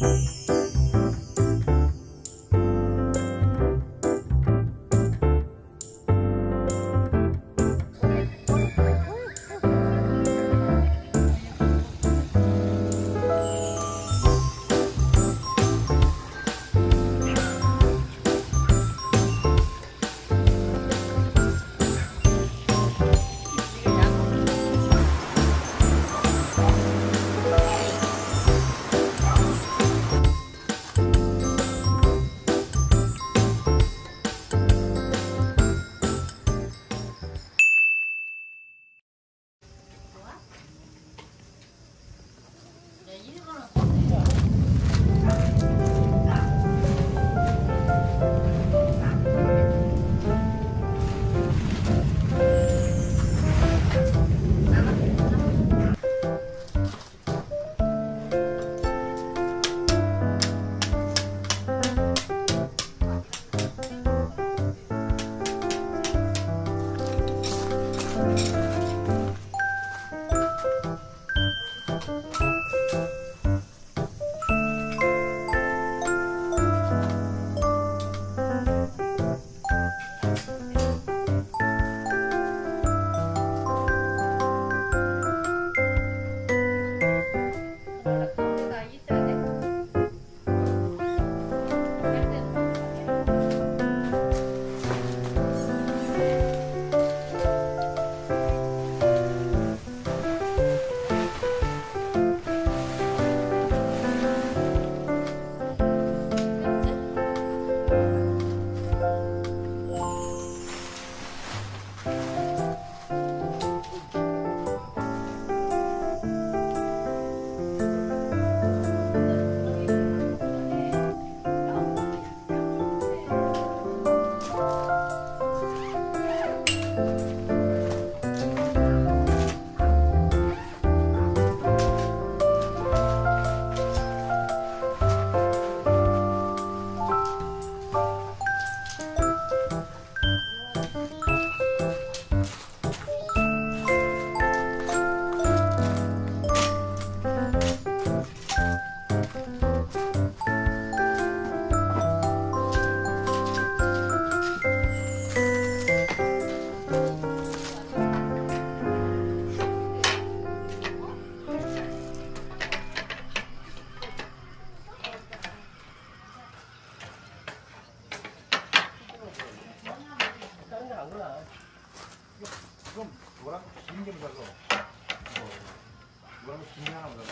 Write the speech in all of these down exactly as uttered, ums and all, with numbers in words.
그럼 뭐랑 긴 게 뭐라고? 뭐 뭐라고 긴 게 하나 뭐라고?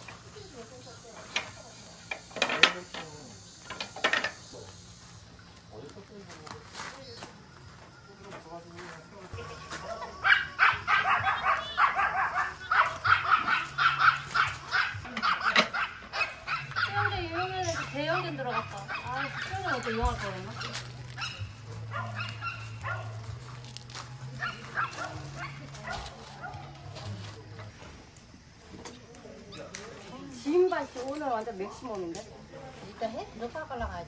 수영대 유용해서 대형견 들어갔다. 아, 수영은 어떻게 이용할 거였나? 지인반 씨 오늘 완전 맥시멈인데? 일단 해? 이렇게 하려고 하지.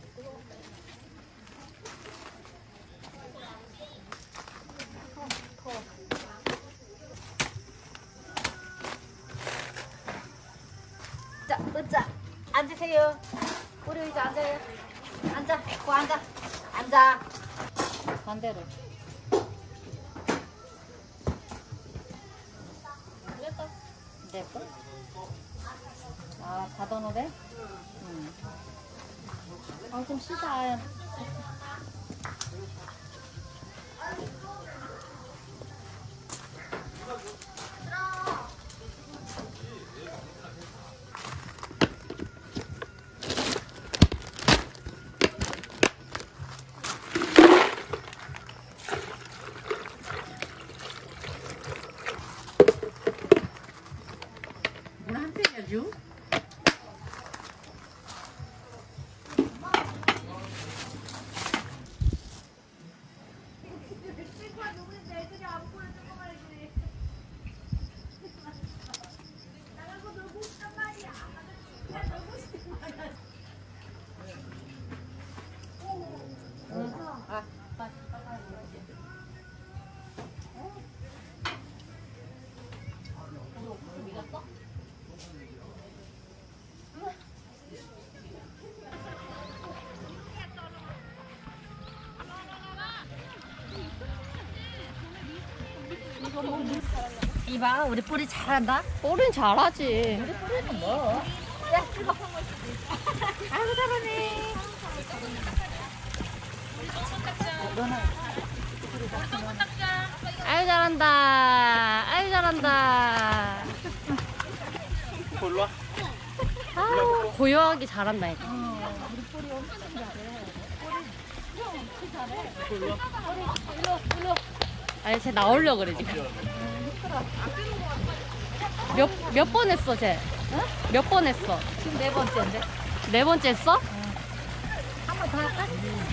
자, 으짜. 앉으세요. 우리 의자 앉아요. 앉아. 고 앉아. 앉아. 반대로. 됐다. 됐어? 아, 닫아놓으래? 응. 아, 좀 쉬자. 문 한 팩이야, 주? 이봐, 우리 뿌리 잘한다. 뿌리는 잘하지. 우리 뿌리는 뭐? 야, 이거. 아이고, 잘하네. 아유 잘한다. 아유 잘한다. 일로 와. 아우 고요하게 잘한다. 이거. 우리 뿌리 엄청 잘해. 뿌리 엄청 잘해. 일로 와. 일로, 일로. 아니 쟤 나오려고 그래 지금. 몇 몇 번 했어 쟤? 몇 번 했어? 지금 네 번째인데. 네 번째 했어? 한 번 더 할까?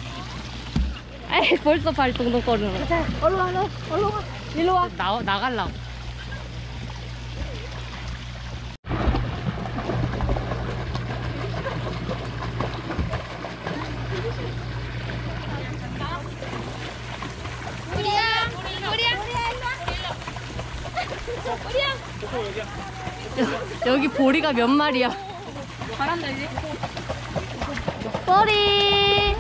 아이 벌써 발 동동거리는. 자, 얼른 와, 얼른, 얼른 와. 일로 와. 나 나갈라고. 여기 보리가 몇 마리야? 잘한다 이제. 보리.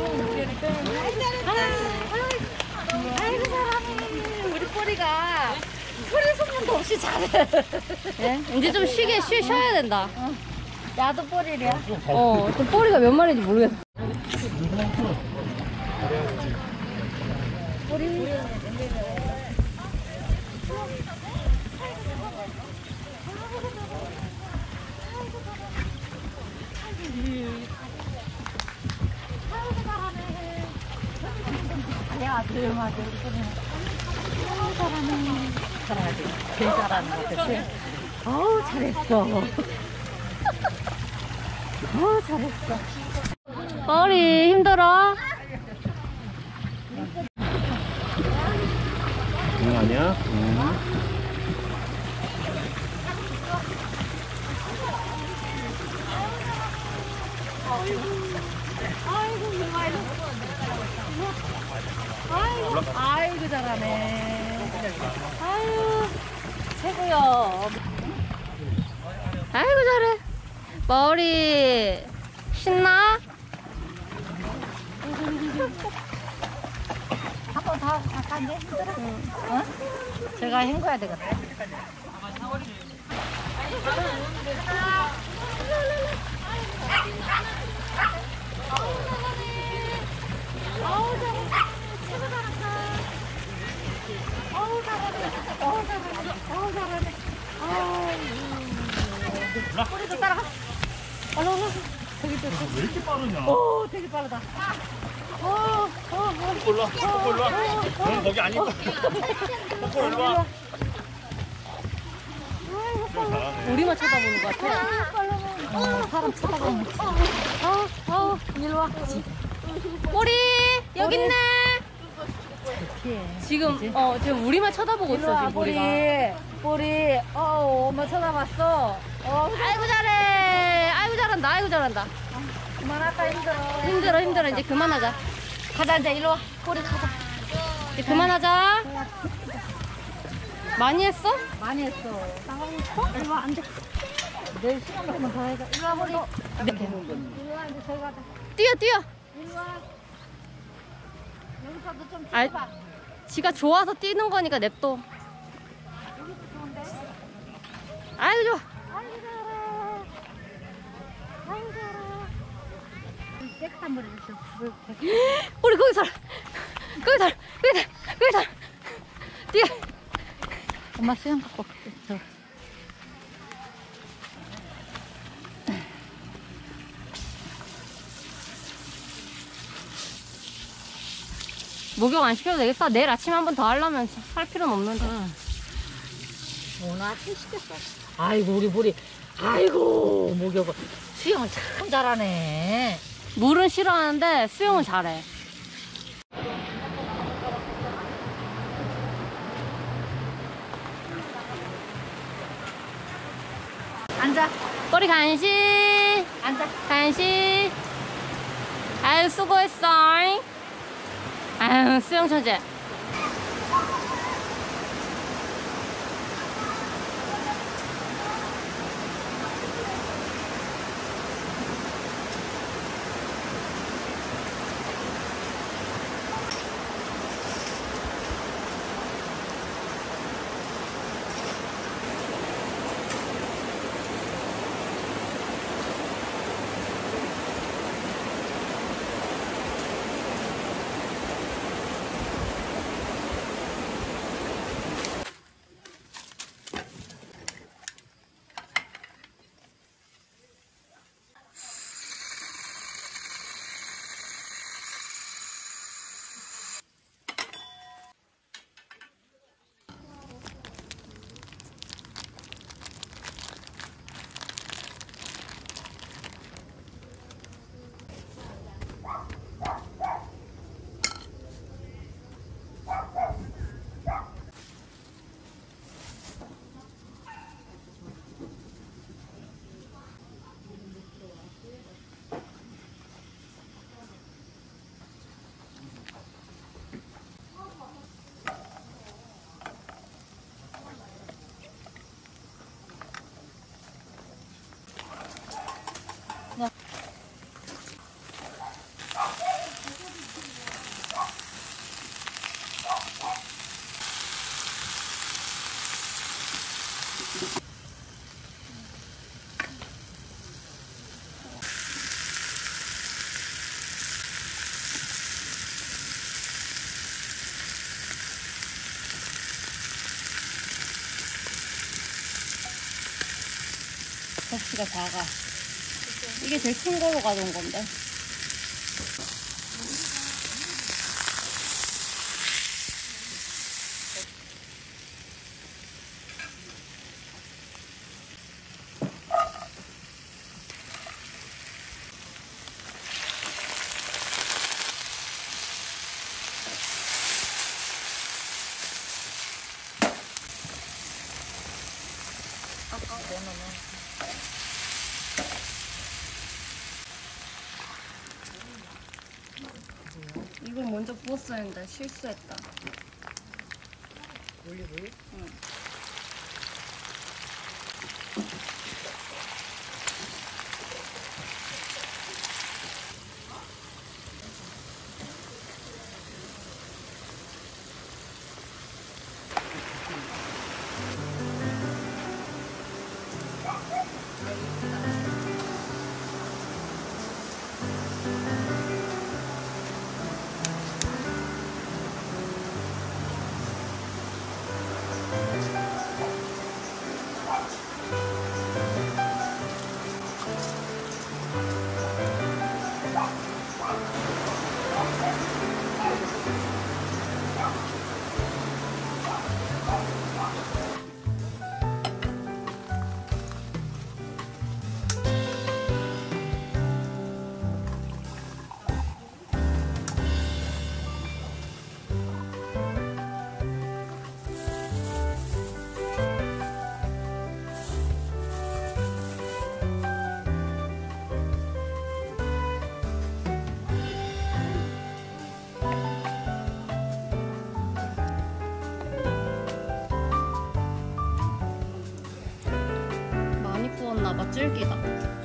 아이고, 잘하네. 우리 뿌리가 소리 소문도 없이 잘해. 예? 이제 좀 쉬게 쉬, 쉬어야 된다. 야도 뿌리야. 어, 또 보리가 몇 마리인지 모르겠어. 뿌리. 야, 조용하게 우리 뿌리는. 아우, 잘하네. 잘하지. 제일 잘하는 것 같아. 어우, 잘했어. 어우, 잘했어. 보리 힘들어? 응, 아니야? 응. 아이고, 아이고, 잘하네. 아유, 최고요. 아이고 잘해. 머리 신나? 한 번 더 갈까, 이제? 힘들어? 어? 제가 헹궈야 되겠다. 어우, 잘했어. 최고 잘했어. 어우, 잘하네. 어우, 잘하네. 어우, 잘하네. 어우, 뿌리도 따라가. 얼른, 얼른. 저기 또. 왜 이렇게 빠르냐? 오, 되게 빠르다. 오, 오, 오. 올라, 올라. 응, 거기 아니고. 거기 올라. 잘하네. 우리만 쳐다보는 것 같아. 어, 사람 쳐다보는 거. 어, 어, 일로 와. 보리 여기 있네. 피해. 지금 어 지금 우리만 쳐다보고 일로 와, 있어 지금 보리. 보리가. 보리. 어, 엄마 쳐다봤어. 어, 아이고 잘해. 아이고 잘한다. 아이고 잘한다. 그만할까 힘들어. 힘들어 힘들어 이제 그만하자. 가자, 이제 일로 와. 보리 가자. 이제 그만하자. 많이 했어? 많이 했어. 나가고 일로 와, 앉아. 내일 시간 되면 더 해자. 일로 와, 보리. 일로 와, 이제 저기 가자. 뛰어 뛰어. 일로 와. 여기서도 좀 아, 찍어봐. 지가 좋아서 뛰는 거니까 냅둬. 여기도 좋은데. 아이고 좋아. 아이고, 잘해. 아이고, 잘해. 깨끗한 물을 좀. 우리 거기 살아. 거기 살아. 거기 살아. 거기 살아. 뛰어. 엄마 수영 갖고 올게. 저. 목욕 안 시켜도 되겠어. 내일 아침 한 번 더 하려면 할 필요는 없는데. 오늘 아침 시켰어. 아이고, 우리 보리. 아이고, 목욕을. 수영을 참 잘하네. 물은 싫어하는데 수영은 잘해. 앉아. 꼬리 간식. 앉아. 간식. 아유 수고했어. 아유 수영 천재. 접시가 작아. 이게 제일 큰 거로 가져온 건데. 이걸 먼저 부었어야 했는데 실수했다. 올리브유? 응. 많이 부었나봐. 질기다.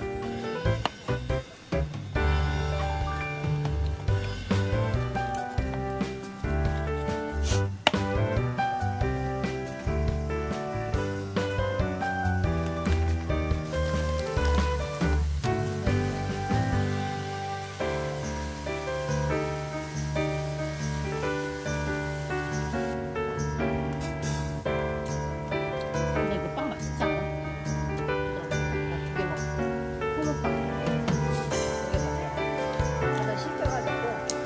근데 이거 빵 맛있지 않아? 두개 먹어. 소금빵. 두개 먹어. 아까 시켜가지고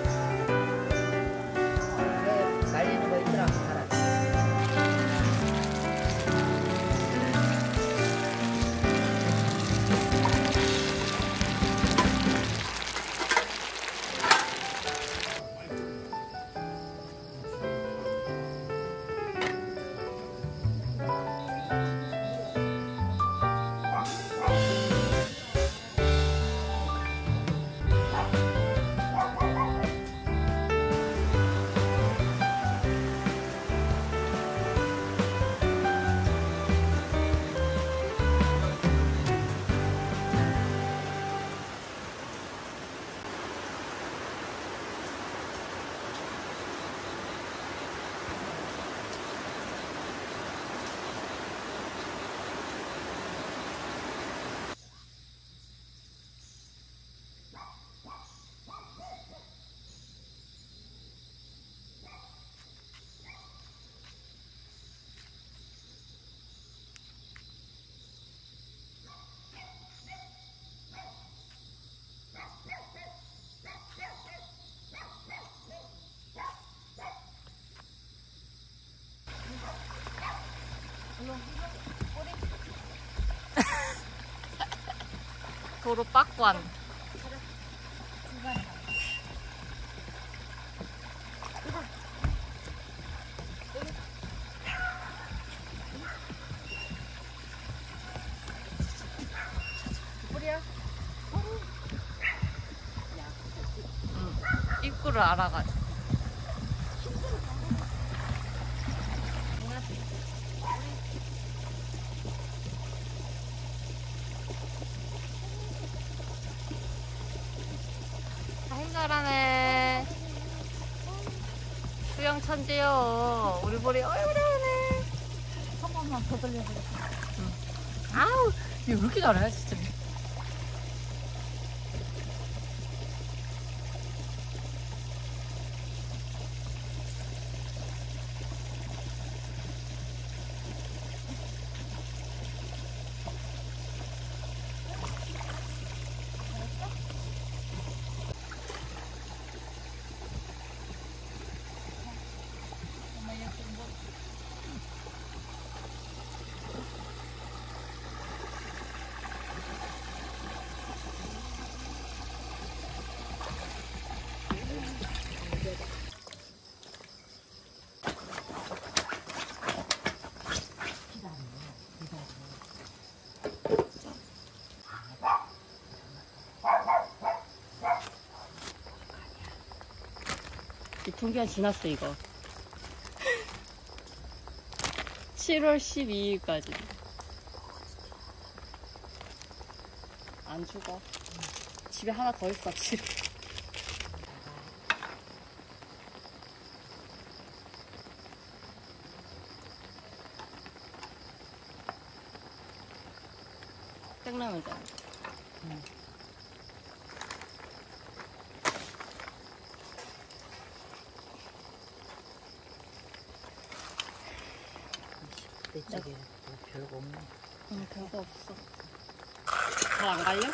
왜 말리는 거 있더라 알아. 도로 빡관. 뿌리야? 응. 입구를 알아가지고. 잘하네. 수영 천재요. 우리 보리 어이 잘하네. 한 번만 더 돌려보겠어. 아우, 얘 왜 이렇게 잘해, 진짜. 유통기한 지났어, 이거. 칠월 십이일까지. 안 죽어. 집에 하나 더 있어, 집에. 땡라면잖아. 응. 내 쪽에 뭐 별거 없네. 응, 별거 없어. 더 안 갈려?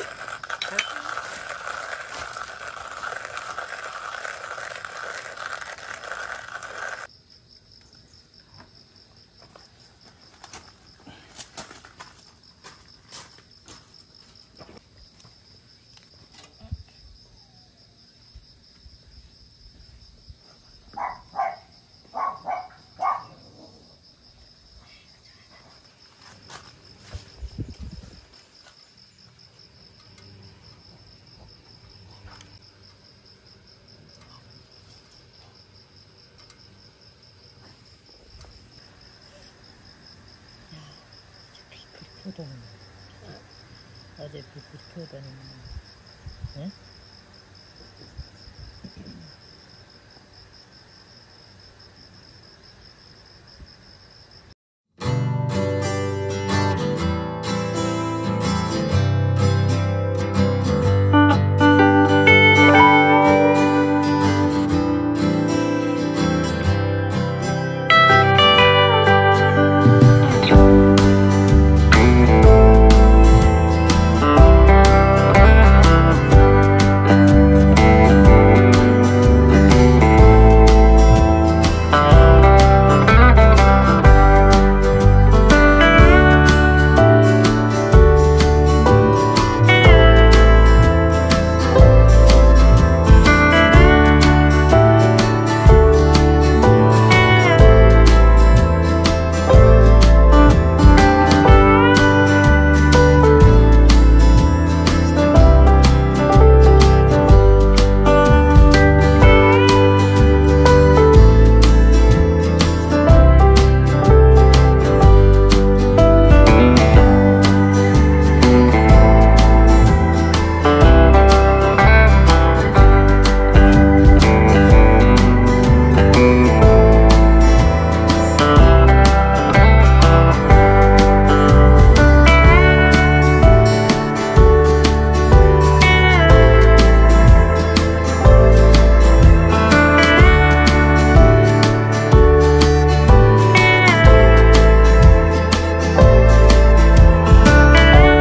피우다니. 어제 불 피우다니. 응?